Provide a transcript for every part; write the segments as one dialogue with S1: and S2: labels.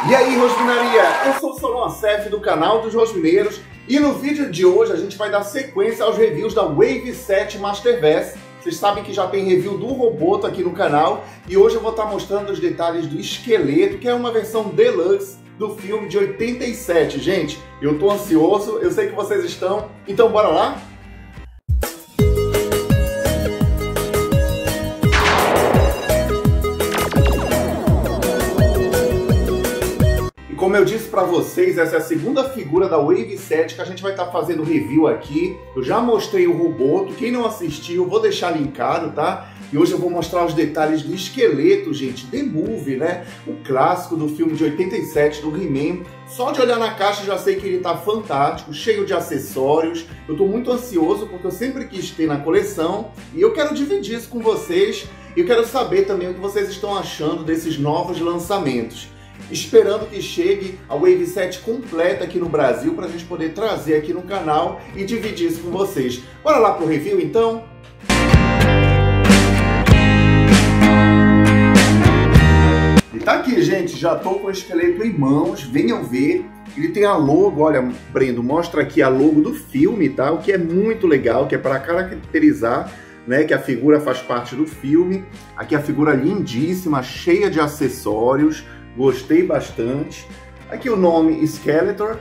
S1: E aí, Rosminaria, eu sou o Solon Acef do canal dos Rosmineiros e no vídeo de hoje a gente vai dar sequência aos reviews da Wave 7 Masterverse. Vocês sabem que já tem review do Roboto aqui no canal e hoje eu vou estar mostrando os detalhes do esqueleto, que é uma versão deluxe do filme de 87. Gente, eu tô ansioso, eu sei que vocês estão, então bora lá? Como eu disse para vocês, essa é a segunda figura da Wave 7 que a gente vai estar fazendo review aqui. Eu já mostrei o Roboto, quem não assistiu, vou deixar linkado, tá? E hoje eu vou mostrar os detalhes do esqueleto, gente, The Movie, né? O clássico do filme de 87, do He-Man. Só de olhar na caixa já sei que ele tá fantástico, cheio de acessórios. Eu tô muito ansioso porque eu sempre quis ter na coleção e eu quero dividir isso com vocês. E eu quero saber também o que vocês estão achando desses novos lançamentos. Esperando que chegue a Wave 7 completa aqui no Brasil para a gente poder trazer aqui no canal e dividir isso com vocês. Bora lá pro review então? E tá aqui, gente, já tô com o esqueleto em mãos, venham ver. Ele tem a logo, olha, Brendo, mostra aqui a logo do filme, tá? O que é muito legal, que é para caracterizar, né, que a figura faz parte do filme. Aqui a figura lindíssima, cheia de acessórios. Gostei bastante. Aqui o nome Skeletor.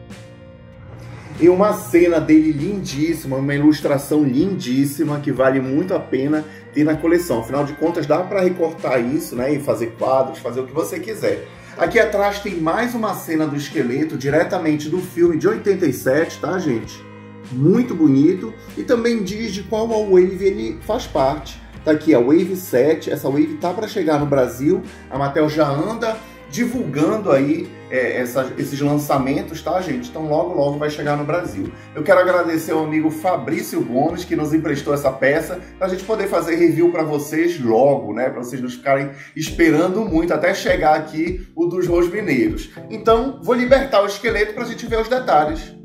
S1: E uma cena dele lindíssima, uma ilustração lindíssima que vale muito a pena ter na coleção. Afinal de contas, dá para recortar isso, né, e fazer quadros, fazer o que você quiser. Aqui atrás tem mais uma cena do esqueleto diretamente do filme de 87, tá, gente? Muito bonito. E também diz de qual Wave ele faz parte. Tá aqui a Wave 7, essa Wave tá para chegar no Brasil, a Mattel já anda divulgando aí esses lançamentos, tá, gente? Então logo vai chegar no Brasil. Eu quero agradecer ao amigo Fabrício Gomes, que nos emprestou essa peça, pra gente poder fazer review para vocês logo, né? Para vocês não ficarem esperando muito até chegar aqui o dos Rosmineiros. Então, vou libertar o esqueleto pra gente ver os detalhes.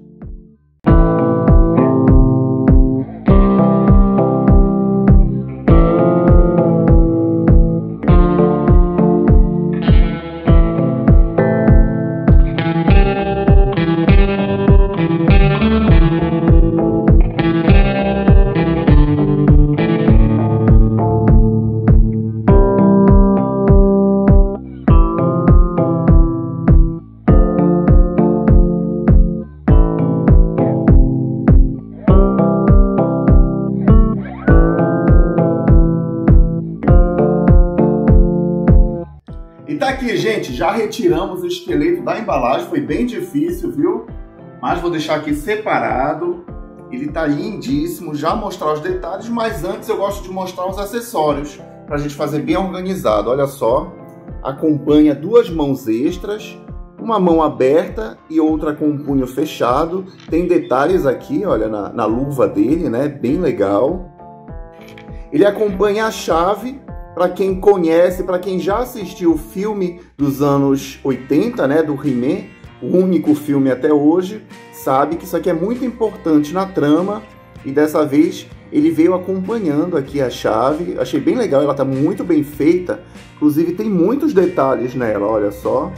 S1: E tá aqui, gente, já retiramos o esqueleto da embalagem, foi bem difícil, viu? Mas vou deixar aqui separado, ele tá lindíssimo, já mostrar os detalhes, mas antes eu gosto de mostrar os acessórios, pra gente fazer bem organizado. Olha só, acompanha duas mãos extras, uma mão aberta e outra com um punho fechado. Tem detalhes aqui, olha, na luva dele, né? Bem legal. Ele acompanha a chave. Para quem conhece, para quem já assistiu o filme dos anos 80, né, do He-Man, o único filme até hoje, sabe que isso aqui é muito importante na trama e dessa vez ele veio acompanhando aqui a chave. Achei bem legal, ela tá muito bem feita, inclusive tem muitos detalhes nela, olha só.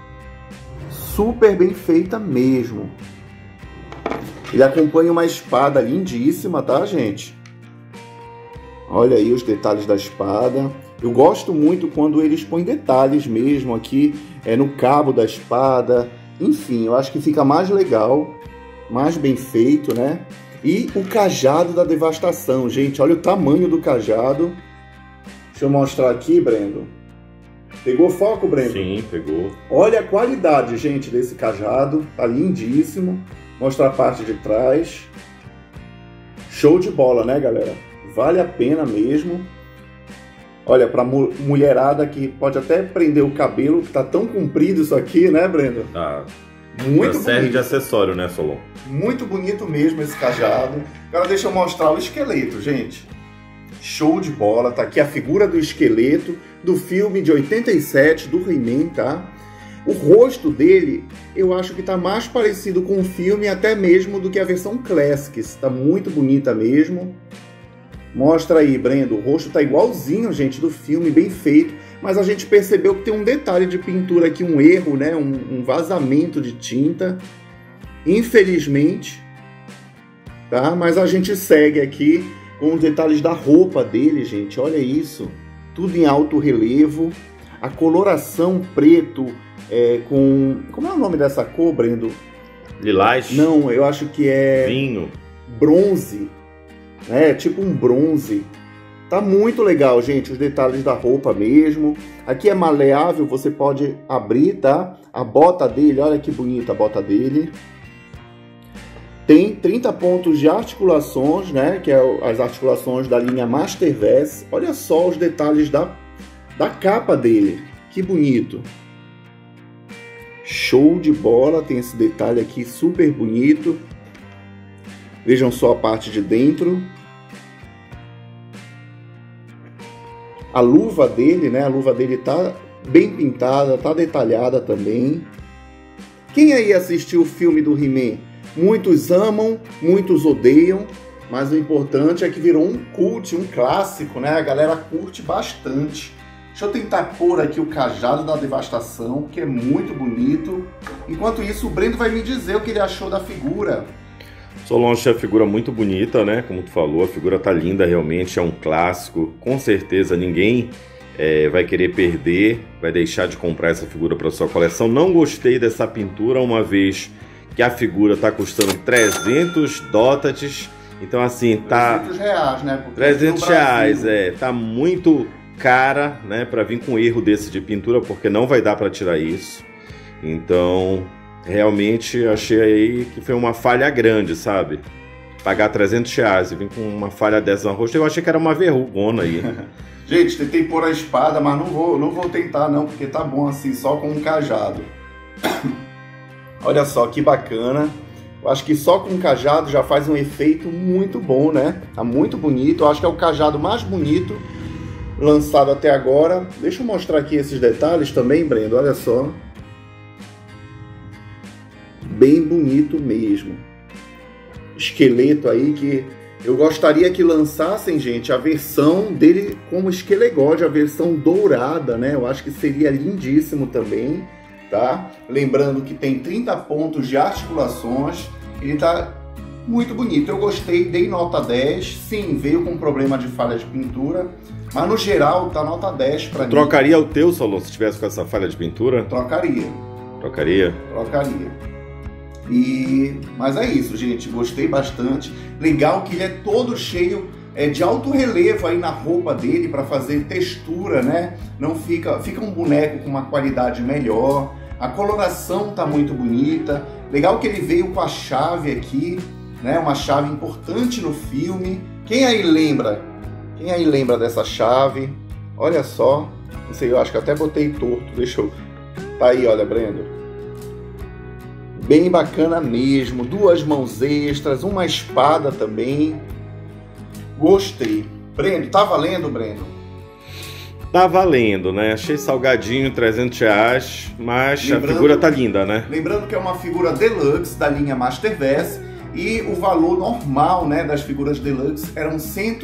S1: Super bem feita mesmo. Ele acompanha uma espada lindíssima, tá, gente? Olha aí os detalhes da espada. Eu gosto muito quando eles põem detalhes mesmo aqui no cabo da espada. Enfim, eu acho que fica mais legal, mais bem feito, né? E o cajado da devastação, gente. Olha o tamanho do cajado. Deixa eu mostrar aqui, Brendo. Pegou foco, Brendo?
S2: Sim, pegou.
S1: Olha a qualidade, gente, desse cajado. Tá lindíssimo. Mostra a parte de trás. Show de bola, né, galera? Vale a pena mesmo. Olha, para mulherada que pode até prender o cabelo, que tá tão comprido isso aqui, né, Brenda?
S2: Tá.
S1: Muito bonito.
S2: Serve de acessório, né, Solon?
S1: Muito bonito mesmo esse cajado. Agora deixa eu mostrar o esqueleto, gente. Show de bola. Tá aqui a figura do esqueleto do filme de 87, do He-Man, tá? O rosto dele, eu acho que tá mais parecido com o filme até mesmo do que a versão Classics. Tá muito bonita mesmo. Mostra aí, Brendo, o rosto tá igualzinho, gente, do filme, bem feito. mas a gente percebeu que tem um detalhe de pintura aqui, um erro, né? Um vazamento de tinta, infelizmente, tá? Mas a gente segue aqui com os detalhes da roupa dele, gente, olha isso, tudo em alto relevo, a coloração preto com... Como é o nome dessa cor, Brendo?
S2: Lilás?
S1: Não, eu acho que é...
S2: Vinho.
S1: Bronze, né? Tipo um bronze. Tá muito legal, gente, os detalhes da roupa mesmo. Aqui é maleável, você pode abrir, tá? A bota dele, olha que bonita a bota dele. Tem 30 pontos de articulações, né? Que é as articulações da linha Mastervest. Olha só os detalhes da capa dele. Que bonito. Show de bola, tem esse detalhe aqui super bonito. Vejam só a parte de dentro. A luva dele, né? A luva dele tá bem pintada, tá detalhada também. Quem aí assistiu o filme do He-Man? Muitos amam, muitos odeiam, mas o importante é que virou um cult, um clássico, né? A galera curte bastante. Deixa eu tentar pôr aqui o cajado da devastação, que é muito bonito. Enquanto isso, o Brendo vai me dizer o que ele achou da figura.
S2: Solange, a figura muito bonita, né? Como tu falou, a figura tá linda realmente, é um clássico. Com certeza ninguém vai querer perder, vai deixar de comprar essa figura para sua coleção. Não gostei dessa pintura, uma vez que a figura tá custando 300 dólares. Então assim, tá...
S1: 300 reais, né? Porque
S2: 300 reais, tá muito cara, né? Para vir com um erro desse de pintura, porque não vai dar para tirar isso. Então... realmente achei aí que foi uma falha grande, sabe? Pagar 300 reais e vir com uma falha dessa no rosto, eu achei que era uma verrugona aí.
S1: Gente, tentei pôr a espada, mas não vou tentar não, porque tá bom assim, só com um cajado. Olha só que bacana. Eu acho que só com um cajado já faz um efeito muito bom, né? Tá muito bonito. Eu acho que é o cajado mais bonito lançado até agora. Deixa eu mostrar aqui esses detalhes também, Brendo. Olha só. Bem bonito mesmo. Esqueleto aí que eu gostaria que lançassem, gente, a versão dele como Esquelegode, a versão dourada, né? Eu acho que seria lindíssimo também, tá? Lembrando que tem 30 pontos de articulações, ele tá muito bonito. Eu gostei, dei nota 10. Sim, veio com problema de falha de pintura, mas no geral tá nota 10 para mim.
S2: Trocaria o teu, Solon, se tivesse com essa falha de pintura?
S1: Trocaria.
S2: Trocaria?
S1: Trocaria. Mas é isso, gente, gostei bastante. Legal que ele é todo cheio de alto relevo aí na roupa dele para fazer textura, né? Não fica um boneco com uma qualidade melhor. A coloração tá muito bonita. Legal que ele veio com a chave aqui, né? Uma chave importante no filme. Quem aí lembra? Quem aí lembra dessa chave? Olha só. Não sei, eu acho que até botei torto. Deixa eu... Tá aí, olha, Brendo. Bem bacana mesmo, 2 mãos extras, uma espada também. Gostei. Brendo, tá valendo, Brendo?
S2: Tá valendo, né? Achei salgadinho, 300 reais, mas a figura tá linda, né?
S1: Lembrando que é uma figura deluxe da linha Mastervest e o valor normal, né, das figuras deluxe eram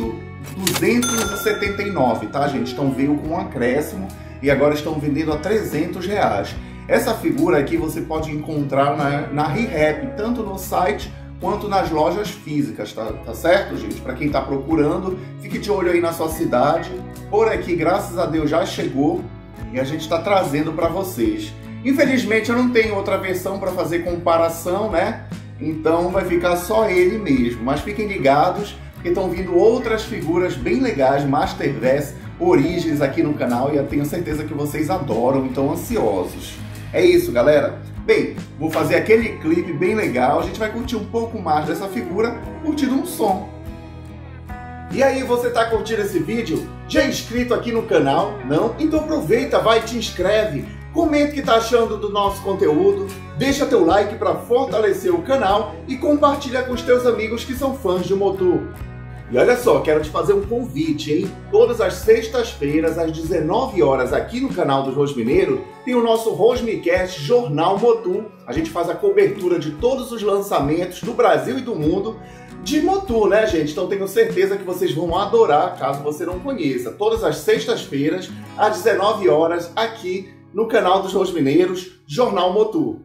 S1: 279, tá, gente? Então veio com um acréscimo e agora estão vendendo a 300 reais. Essa figura aqui você pode encontrar na ReHap, tanto no site quanto nas lojas físicas, tá certo, gente? Para quem está procurando, fique de olho aí na sua cidade. Por aqui, graças a Deus, já chegou e a gente está trazendo para vocês. Infelizmente, eu não tenho outra versão para fazer comparação, né? Então vai ficar só ele mesmo. Mas fiquem ligados, porque estão vindo outras figuras bem legais, Mastervest, Origins aqui no canal, e eu tenho certeza que vocês adoram, então ansiosos. É isso, galera. Bem, vou fazer aquele clipe bem legal, a gente vai curtir um pouco mais dessa figura, curtindo um som. E aí, você tá curtindo esse vídeo? Já é inscrito aqui no canal? Não? Então aproveita, vai e te inscreve, comenta o que tá achando do nosso conteúdo, deixa teu like para fortalecer o canal e compartilha com os teus amigos que são fãs de Motu. E olha só, quero te fazer um convite, hein? Todas as sextas-feiras, às 19 horas, aqui no canal dos Rosmineiros, tem o nosso Rosmicast Jornal Motu. A gente faz a cobertura de todos os lançamentos do Brasil e do mundo, de Motul, né, gente? Então tenho certeza que vocês vão adorar, caso você não conheça. Todas as sextas-feiras, às 19 horas, aqui no canal dos Rosmineiros, Jornal Motul.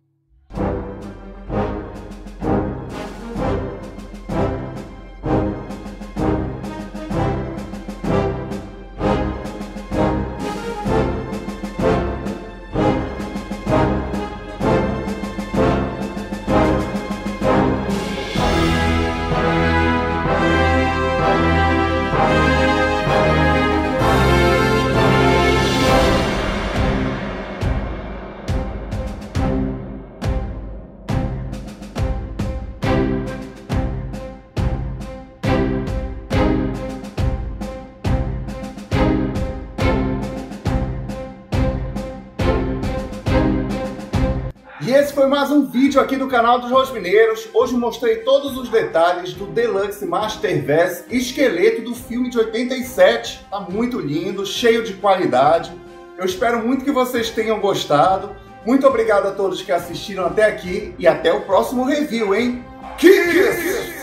S1: E esse foi mais um vídeo aqui do canal dos Rosmineiros. Hoje mostrei todos os detalhes do Deluxe Masterverse esqueleto do filme de 87. Tá muito lindo, cheio de qualidade. Eu espero muito que vocês tenham gostado. Muito obrigado a todos que assistiram até aqui e até o próximo review, hein? Kiss!